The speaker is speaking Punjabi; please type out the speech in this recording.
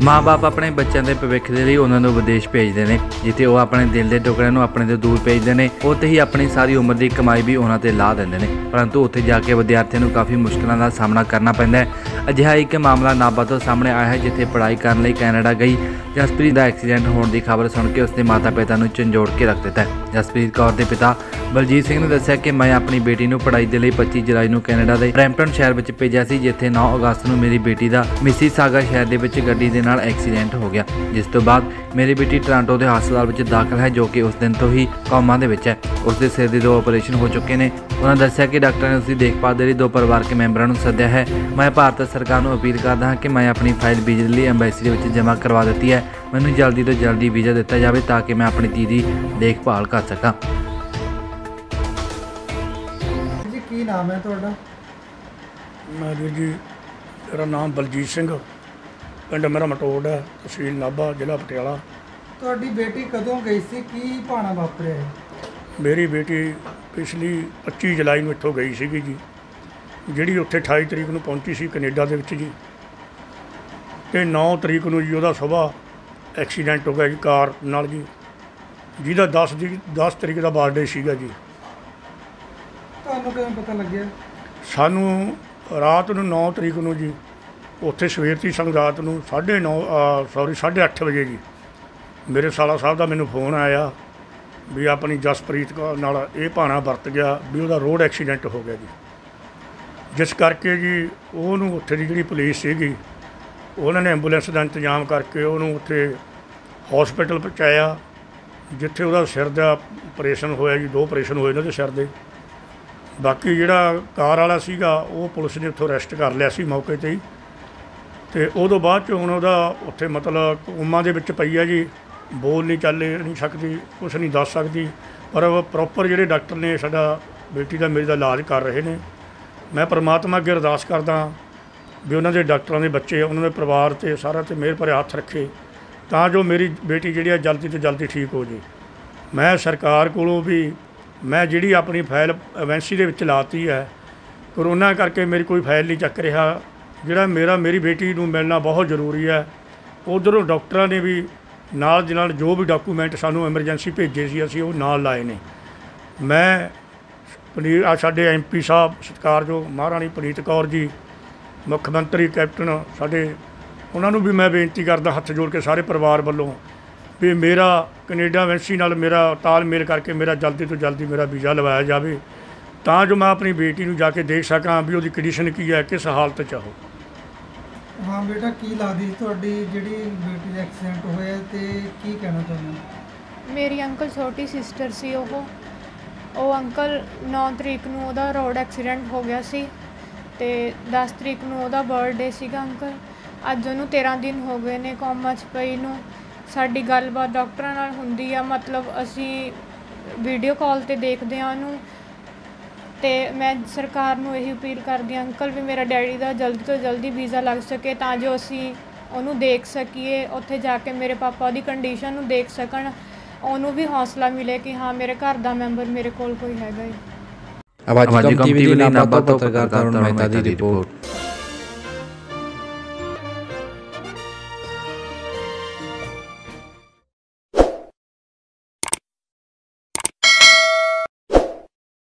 माँ बाप अपने बच्चों के भविख के लिए उन्होंने विदेश भेजते हैं, जिथे वो अपने दिल के टुकड़े अपने तो दूर भेजते हैं, उत्थे ही अपनी सारी उम्र की कमाई भी उन्होंने ला देंगे हैं। परंतु उत्थे जाके विद्यार्थियों को काफ़ी मुश्किलों का सामना करना पैंदा है। अजिहा एक मामला नाभा तो सामने आया है, जिथे पढ़ाई करने कैनेडा गई जसप्रीत का एक्सीडेंट होने की खबर सुन के उसके माता पिता को झंझोड़ के रख दिता है। जसप्रीत कौर के पिता बलजीत सिंह ने दस्सिया कि मैं अपनी बेटी को पढ़ाई के लिए 25 जुलाई को कैनेडा के ब्रैम्पटन शहर में भेजा सी, जिथे 9 अगस्त को मेरी बेटी का मिसीसागा शहर के गड्डी के नाल एक्सीडेंट हो गया, जिस तो बाद मेरी बेटी टोरंटो के हस्पताल में दाखिल है, जो कि उस दिन तो ही कौमा के है। उसके सिर के 2 ऑपरेशन हो चुके हैं। उन्होंने दस्सिया कि डॉक्टर ने उसकी देखभाल के लिए 2 परिवारक मैंबरों को सद्या है। मैं भारत सरकार को अपील करता हाँ कि मैं अपनी फाइल बिजली एम्बेसी में जमा करवा दी है। मैंने जल्दी तो जल्दी वीज़ा दिता जाए ताकि मैं अपनी धी की देखभाल कर सका। जी की नाम है तुहाडा? मैं जी मेरा नाम बलजीत सिंह, पिंड मेरा मटोड़ है, तहसील नाभा, जिला पटियाला। ਤੁਹਾਡੀ बेटी कदों गई सी, की भाना वापरिया है? मेरी बेटी पिछली 25 जुलाई ਨੂੰ ਇੱਥੋਂ ਗਈ ਸੀਗੀ ਜੀ, ਜਿਹੜੀ ਉੱਥੇ 28 ਤਰੀਕ ਨੂੰ ਪਹੁੰਚੀ ਸੀ ਕੈਨੇਡਾ ਦੇ ਵਿੱਚ ਜੀ, ਤੇ 9 ਤਰੀਕ ਨੂੰ ਜੀ ਉਹਦਾ ਸੁਬਾਹ ਐਕਸੀਡੈਂਟ ਹੋ ਗਿਆ ਜੀ ਕਾਰ ਨਾਲ ਜੀ, ਜਿਹਦਾ 10 ਤਰੀਕ ਦਾ ਬਰਥਡੇ ਸੀਗਾ ਜੀ। ਤੁਹਾਨੂੰ ਕਿਵੇਂ ਪਤਾ ਲੱਗਿਆ? ਸਾਨੂੰ ਰਾਤ ਨੂੰ 9 ਤਰੀਕ ਨੂੰ ਜੀ ਉੱਥੇ ਸਵੇਰ ਦੀ ਸੰਗਰਾਤ ਨੂੰ 8:30 ਵਜੇ ਜੀ ਮੇਰੇ ਸਾਲਾ ਸਾਹਿਬ ਦਾ ਮੈਨੂੰ ਫੋਨ ਆਇਆ ਵੀ ਆਪਣੀ ਜਸਪ੍ਰੀਤ ਕੌਰ ਨਾਲ ਇਹ ਭਾਣਾ ਵਰਤ ਗਿਆ ਵੀ ਉਹਦਾ ਰੋਡ ਐਕਸੀਡੈਂਟ ਹੋ ਗਿਆ ਜੀ, ਜਿਸ ਕਰਕੇ ਜੀ ਉਹਨੂੰ ਉੱਥੇ ਦੀ ਜਿਹੜੀ ਪੁਲਿਸ ਸੀਗੀ ਉਹਨਾਂ ਨੇ ਐਂਬੂਲੈਂਸ ਦਾ ਇੰਤਜ਼ਾਮ ਕਰਕੇ ਉਹਨੂੰ ਉੱਥੇ ਹਸਪੀਟਲ ਪਹੁੰਚਾਇਆ, ਜਿੱਥੇ ਉਹਦਾ ਸਿਰ ਦਾ ਆਪਰੇਸ਼ਨ ਹੋਇਆ ਜੀ। 2 ਆਪਰੇਸ਼ਨ ਹੋਏ ਨੇ ਉਹਦੇ ਸਿਰ ਦੇ। ਬਾਕੀ ਜਿਹੜਾ ਕਾਰ ਵਾਲਾ ਸੀਗਾ ਉਹ ਪੁਲਿਸ ਨੇ ਉੱਥੋਂ ਅਰੈਸਟ ਕਰ ਲਿਆ ਸੀ ਮੌਕੇ 'ਤੇ ਹੀ, ਅਤੇ ਉਦੋਂ ਬਾਅਦ 'ਚ ਹੁਣ ਉਹਦਾ ਉੱਥੇ ਮਤਲਬ ਕੋਮਾ ਦੇ ਵਿੱਚ ਪਈ ਹੈ ਜੀ, ਬੋਲ ਨਹੀਂ ਚੱਲ ਨਹੀਂ ਸਕਦੀ, ਕੁਛ ਨਹੀਂ ਦੱਸ ਸਕਦੀ, ਪਰ ਪ੍ਰੋਪਰ ਜਿਹੜੇ ਡਾਕਟਰ ਨੇ ਸਾਡਾ ਬੇਟੀ ਦਾ ਮੇਰੀ ਦਾ ਇਲਾਜ ਕਰ ਰਹੇ ਨੇ। ਮੈਂ ਪਰਮਾਤਮਾ ਅੱਗੇ ਅਰਦਾਸ ਕਰਦਾ ਵੀ ਉਹਨਾਂ ਦੇ ਡਾਕਟਰਾਂ ਦੇ ਬੱਚੇ ਉਹਨਾਂ ਦੇ ਪਰਿਵਾਰ 'ਤੇ ਸਾਰਾ 'ਤੇ ਮਿਹਰ ਭਰੇ ਹੱਥ ਰੱਖੇ, ਤਾਂ ਜੋ ਮੇਰੀ ਬੇਟੀ ਜਿਹੜੀ ਆ ਜਲਦੀ ਤੋਂ ਜਲਦੀ ਠੀਕ ਹੋ ਜੇ। ਮੈਂ ਸਰਕਾਰ ਕੋਲੋਂ ਵੀ ਮੈਂ ਜਿਹੜੀ ਆਪਣੀ ਫਾਈਲ ਐਮਬੈਸੀ ਦੇ ਵਿੱਚ ਲਾਤੀ ਹੈ, ਕਰੋਨਾ ਕਰਕੇ ਮੇਰੀ ਕੋਈ ਫਾਈਲ ਨਹੀਂ ਚੱਕ ਰਿਹਾ, ਜਿਹੜਾ ਮੇਰੀ ਬੇਟੀ ਨੂੰ ਮਿਲਣਾ ਬਹੁਤ ਜ਼ਰੂਰੀ ਹੈ। ਉੱਧਰੋਂ ਡਾਕਟਰਾਂ ਨੇ ਵੀ ਨਾਲ ਦੇ ਨਾਲ ਜੋ ਵੀ ਡਾਕੂਮੈਂਟ ਸਾਨੂੰ ਐਮਰਜੈਂਸੀ ਭੇਜੇ ਸੀ ਅਸੀਂ ਉਹ ਨਾਲ ਲਾਏ ਨੇ। ਮੈਂ ਸਾਡੇ MP ਸਾਹਿਬ ਸਤਿਕਾਰਯੋਗ ਮਹਾਰਾਣੀ ਪ੍ਰੀਤ ਕੌਰ ਜੀ, ਮੁੱਖ ਮੰਤਰੀ ਕੈਪਟਨ ਸਾਡੇ, ਉਹਨਾਂ ਨੂੰ ਵੀ ਮੈਂ ਬੇਨਤੀ ਕਰਦਾ ਹੱਥ ਜੋੜ ਕੇ ਸਾਰੇ ਪਰਿਵਾਰ ਵੱਲੋਂ ਵੀ ਮੇਰਾ ਕੈਨੇਡਾ ਐਮਬੈਸੀ ਨਾਲ ਮੇਰਾ ਤਾਲਮੇਲ ਕਰਕੇ ਮੇਰਾ ਜਲਦੀ ਤੋਂ ਜਲਦੀ ਮੇਰਾ ਵੀਜ਼ਾ ਲਵਾਇਆ ਜਾਵੇ, ਤਾਂ ਜੋ ਮੈਂ ਆਪਣੀ ਬੇਟੀ ਨੂੰ ਜਾ ਕੇ ਦੇਖ ਸਕਾਂ ਵੀ ਉਹਦੀ ਕੰਡੀਸ਼ਨ ਕੀ ਹੈ, ਕਿਸ ਹਾਲਤ 'ਚ ਉਹ। हाँ बेटा, की लगती थोड़ी जिहड़ी बेटी दा एक्सीडेंट होया ते की कहना चाहुंदे? मेरी अंकल छोटी सिस्टर सी। ਉਹ अंकल 9 तरीक ਨੂੰ ਉਹਦਾ ਰੋਡ ਐਕਸੀਡੈਂਟ ਹੋ ਗਿਆ ਸੀ ਤੇ 10 ਤਰੀਕ ਨੂੰ ਉਹਦਾ ਬਰਥਡੇ ਸੀਗਾ ਅੰਕਲ। ਅੱਜ ਉਹਨੂੰ 13 ਦਿਨ ਹੋ ਗਏ ਨੇ ਕੋਮਾ 'ਚ ਪਈ ਨੂੰ। ਸਾਡੀ ਗੱਲਬਾਤ ਡਾਕਟਰਾਂ ਨਾਲ ਹੁੰਦੀ ਆ, ਮਤਲਬ ਅਸੀਂ ਵੀਡੀਓ ਕਾਲ 'ਤੇ ਦੇਖਦੇ ਹਾਂ ਉਹਨੂੰ। ਤੇ ਮੈਂ ਸਰਕਾਰ ਨੂੰ ਇਹੀ ਅਪੀਲ ਕਰਦੀ ਹਾਂ ਅੰਕਲ ਵੀ ਮੇਰਾ ਡੈਡੀ ਦਾ ਜਲਦੀ ਤੋਂ ਜਲਦੀ ਵੀਜ਼ਾ ਲੱਗ ਸਕੇ, ਤਾਂ ਜੋ ਅਸੀਂ ਉਹਨੂੰ ਦੇਖ ਸਕੀਏ, ਉੱਥੇ ਜਾ ਕੇ ਮੇਰੇ ਪਾਪਾ ਦੀ ਕੰਡੀਸ਼ਨ ਨੂੰ ਦੇਖ ਸਕਣ, ਉਹਨੂੰ ਵੀ ਹੌਸਲਾ ਮਿਲੇ ਕਿ ਹਾਂ ਮੇਰੇ ਘਰ ਦਾ ਮੈਂਬਰ ਮੇਰੇ ਕੋਲ ਕੋਈ ਹੈਗਾ ਹੈ। ਆਵਾਜ਼ ਕਮ ਟੀਵੀ ਲਈ ਨਾਭਾ ਤੋਂ ਪੱਤਰਕਾਰ ਤਰੁਣ ਮਹਿਤਾ ਦੀ ਰਿਪੋਰਟ।